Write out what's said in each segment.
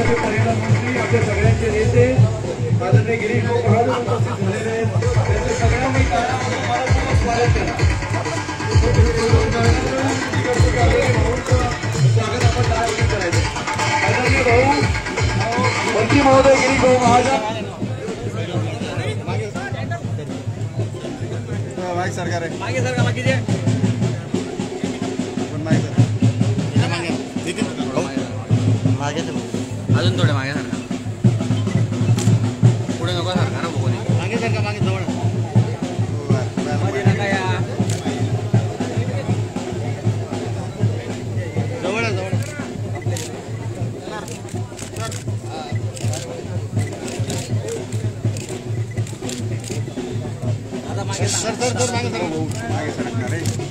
राज्याचे पर्यटन मंत्री आपल्या सगळ्यांचे नेते आदरणीय गिरीश भाऊ महाजन उपस्थित झालेले आहेत. त्यांचे सगळ्यांनी टाळ्यांनी स्वागत केलं. स्वागत आपण टाळ्यांनी करायचं. आदरणीय भाऊ मंत्री महोदय गिरीश भाऊ महाजन सरकार आहे मागे सर का बाकीचे अजून थोडे मागे सर पुढे नको सर ना बघून मागे सर का मागे जवळ नका या जवळ जवळ आता मागे सर सर सर मागे सर मागे सरकार आहे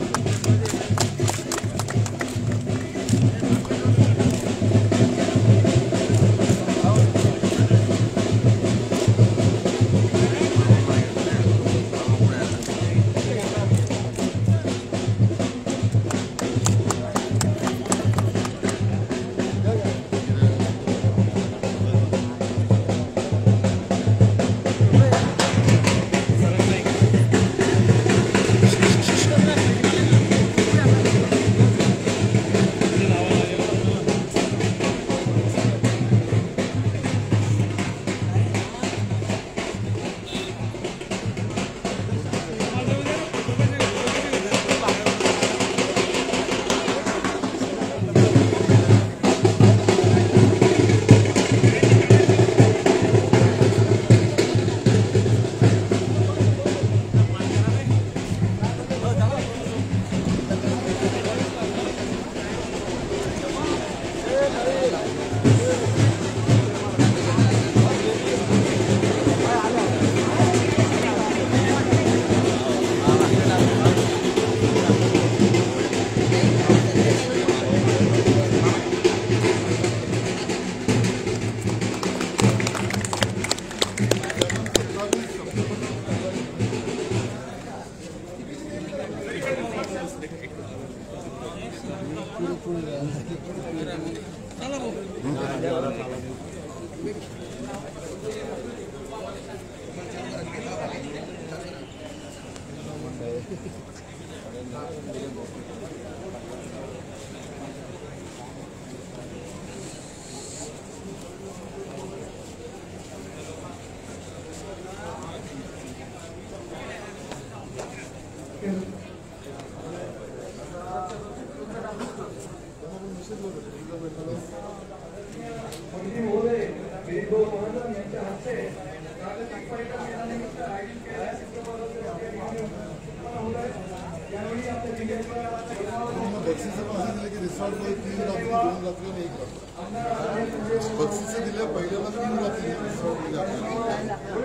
बक्षिसे दिल्या पहिल्याला 3 रात्री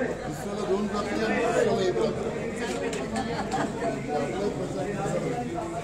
दुसऱ्याला 2 रात्री आणि तिसऱ्याला 1 रात्री